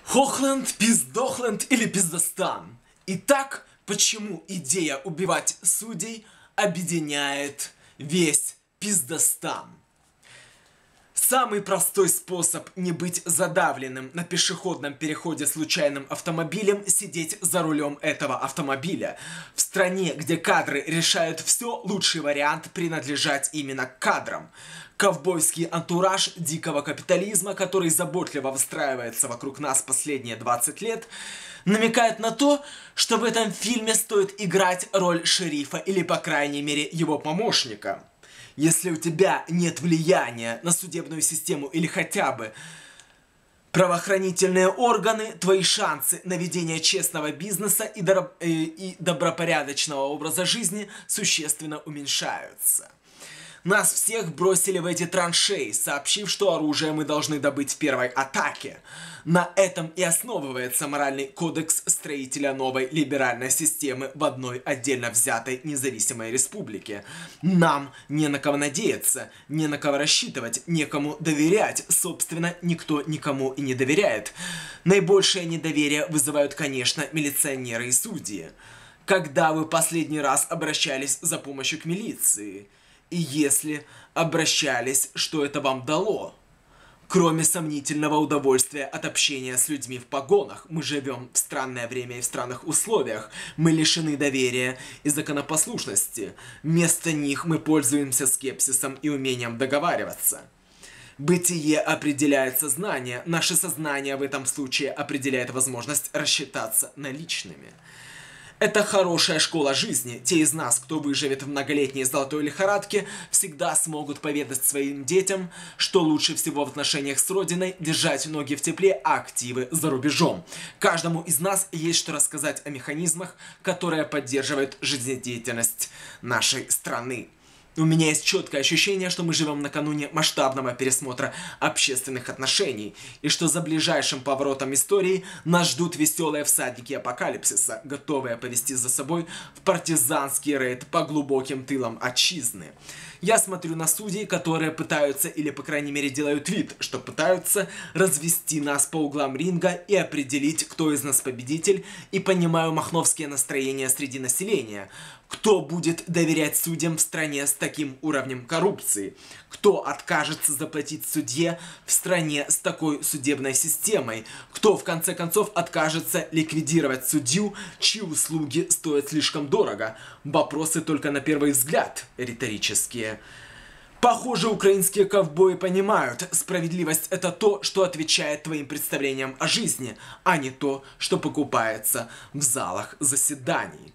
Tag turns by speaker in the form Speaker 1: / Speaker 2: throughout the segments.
Speaker 1: Хохленд, Пиздохленд или Пиздостан? Итак, почему идея убивать судей объединяет весь Пиздостан? Самый простой способ не быть задавленным на пешеходном переходе случайным автомобилем — сидеть за рулем этого автомобиля. В стране, где кадры решают все, лучший вариант принадлежать именно кадрам. Ковбойский антураж дикого капитализма, который заботливо выстраивается вокруг нас последние 20 лет, намекает на то, что в этом фильме стоит играть роль шерифа или, по крайней мере, его помощника. Если у тебя нет влияния на судебную систему или хотя бы правоохранительные органы, твои шансы на ведение честного бизнеса и добропорядочного образа жизни существенно уменьшаются. Нас всех бросили в эти траншеи, сообщив, что оружие мы должны добыть в первой атаке. На этом и основывается моральный кодекс строителя новой либеральной системы в одной отдельно взятой независимой республике. Нам не на кого надеяться, не на кого рассчитывать, некому доверять. Собственно, никто никому и не доверяет. Наибольшее недоверие вызывают, конечно, милиционеры и судьи. Когда вы последний раз обращались за помощью к милиции? И если обращались, что это вам дало? Кроме сомнительного удовольствия от общения с людьми в погонах, мы живем в странное время и в странных условиях. Мы лишены доверия и законопослушности. Вместо них мы пользуемся скепсисом и умением договариваться. Бытие определяет сознание. Наше сознание в этом случае определяет возможность рассчитаться наличными. Это хорошая школа жизни. Те из нас, кто выживет в многолетней золотой лихорадке, всегда смогут поведать своим детям, что лучше всего в отношениях с Родиной держать ноги в тепле, а активы за рубежом. Каждому из нас есть что рассказать о механизмах, которые поддерживают жизнедеятельность нашей страны. У меня есть четкое ощущение, что мы живем накануне масштабного пересмотра общественных отношений, и что за ближайшим поворотом истории нас ждут веселые всадники апокалипсиса, готовые повести за собой в партизанский рейд по глубоким тылам отчизны. Я смотрю на судей, которые пытаются, или по крайней мере делают вид, что пытаются развести нас по углам ринга и определить, кто из нас победитель, и понимаю махновские настроения среди населения. Кто будет доверять судьям в стране с таким уровнем коррупции? Кто откажется заплатить судье в стране с такой судебной системой? Кто в конце концов откажется ликвидировать судью, чьи услуги стоят слишком дорого? Вопросы только на первый взгляд риторические. Похоже, украинские ковбои понимают, справедливость — это то, что отвечает твоим представлениям о жизни, а не то, что покупается в залах заседаний.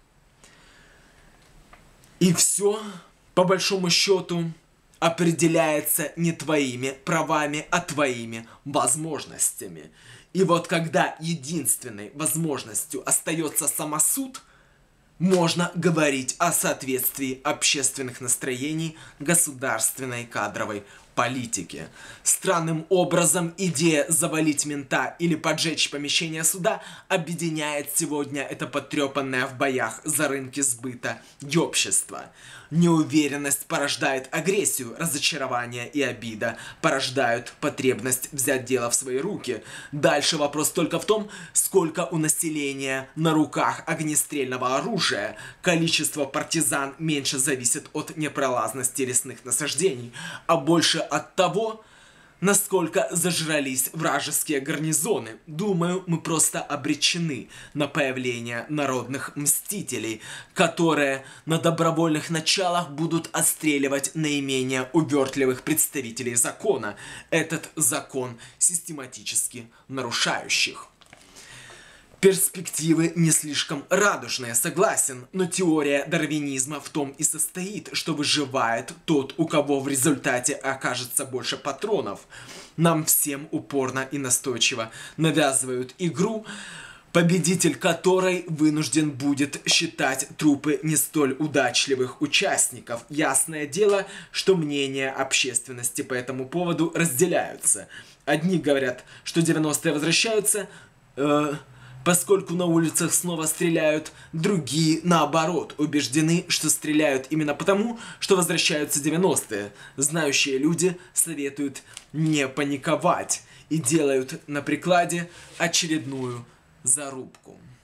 Speaker 1: И все, по большому счету, определяется не твоими правами, а твоими возможностями. И вот когда единственной возможностью остается самосуд, можно говорить о соответствии общественных настроений государственной кадровой политике. Странным образом идея завалить мента или поджечь помещение суда объединяет сегодня это потрепанное в боях за рынки сбыта общество. Неуверенность порождает агрессию, разочарование и обида порождают потребность взять дело в свои руки. Дальше вопрос только в том, сколько у населения на руках огнестрельного оружия. Количество партизан меньше зависит от непролазности лесных насаждений, а больше от того, насколько зажрались вражеские гарнизоны. Думаю, мы просто обречены на появление народных мстителей, которые на добровольных началах будут отстреливать наименее увертливых представителей закона. Этот закон систематически нарушающих. Перспективы не слишком радужные, согласен, но теория дарвинизма в том и состоит, что выживает тот, у кого в результате окажется больше патронов. Нам всем упорно и настойчиво навязывают игру, победитель которой вынужден будет считать трупы не столь удачливых участников. Ясное дело, что мнения общественности по этому поводу разделяются. Одни говорят, что 90-е возвращаются, поскольку на улицах снова стреляют, другие, наоборот, убеждены, что стреляют именно потому, что возвращаются 90-е. Знающие люди советуют не паниковать и делают на прикладе очередную зарубку.